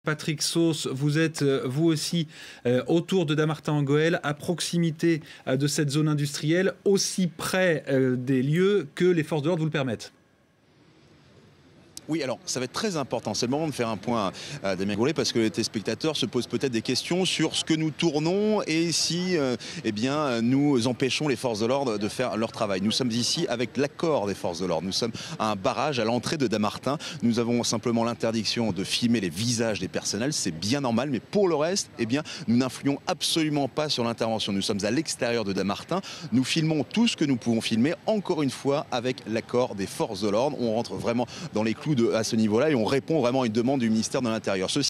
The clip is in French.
Patrick Sauce, vous êtes vous aussi autour de Dammartin-en-Gohelle, à proximité de cette zone industrielle, aussi près des lieux que les forces de l'ordre vous le permettent. Oui, alors ça va être très important. C'est le moment de faire un point à Damien Goulet parce que les téléspectateurs se posent peut-être des questions sur ce que nous tournons et si eh bien, nous empêchons les forces de l'ordre de faire leur travail. Nous sommes ici avec l'accord des forces de l'ordre. Nous sommes à un barrage à l'entrée de Dammartin. Nous avons simplement l'interdiction de filmer les visages des personnels. C'est bien normal, mais pour le reste, eh bien, nous n'influons absolument pas sur l'intervention. Nous sommes à l'extérieur de Dammartin. Nous filmons tout ce que nous pouvons filmer, encore une fois, avec l'accord des forces de l'ordre. On rentre vraiment dans les clous à ce niveau-là et on répond vraiment à une demande du ministère de l'Intérieur.